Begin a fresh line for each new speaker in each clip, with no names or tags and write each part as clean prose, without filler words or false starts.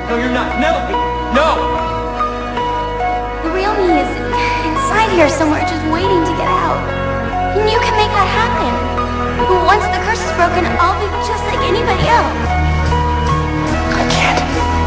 No, you're not. Penelope! No!
The real me is inside here somewhere, just waiting to get out. And you can make that happen. But once the curse is broken, I'll be just like anybody else.
I can't.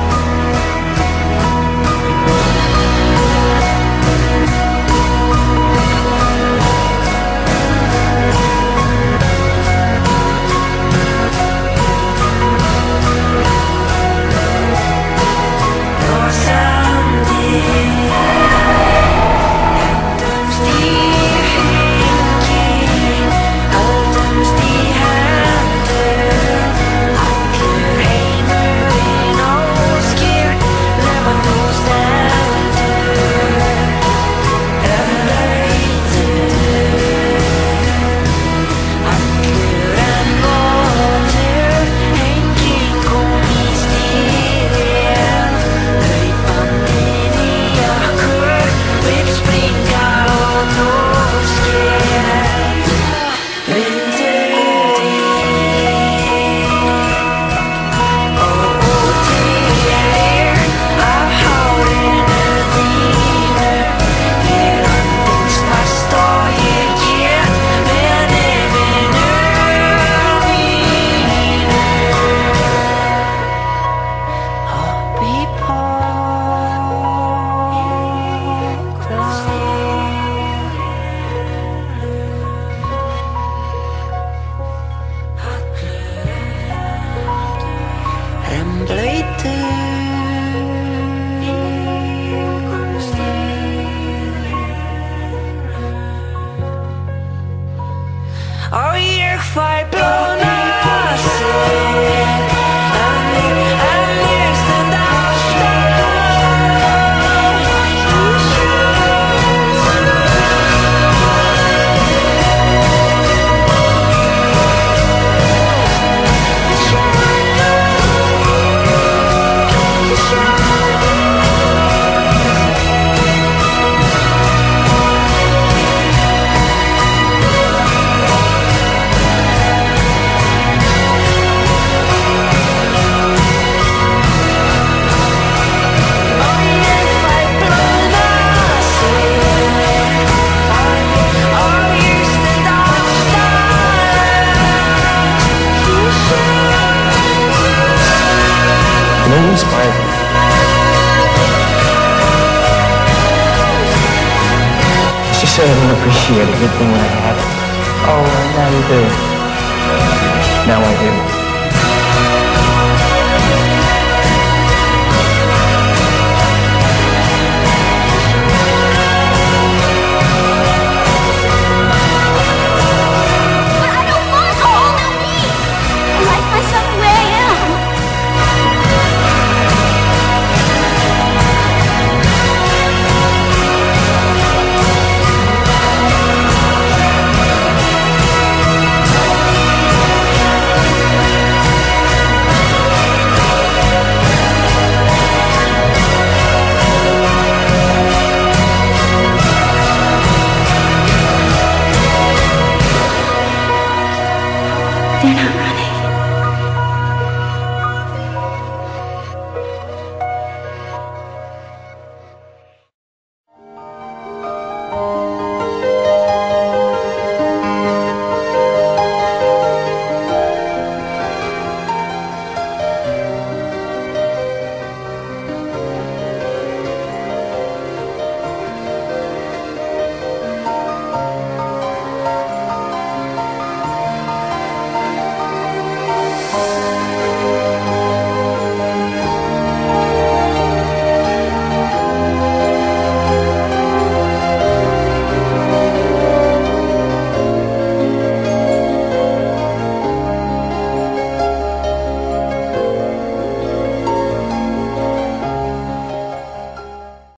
Og ég fæ blóna sig en ég stend alltaf
She said I didn't appreciate a good thing when I had it. Oh, now you do. Now I do.
But I don't want all of me. I like myself the way I am. They're not right.